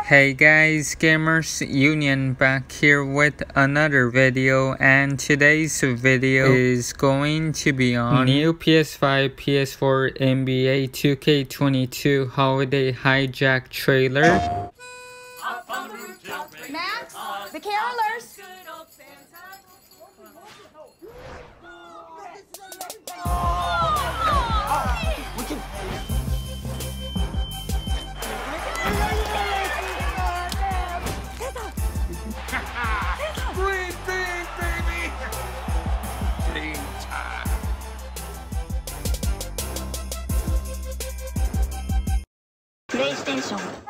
Hey guys, Gamers Union back here with another video, and today's video is going to be on new PS5, PS4 NBA 2K22 holiday HiJack trailer. Max, the carolers. PlayStation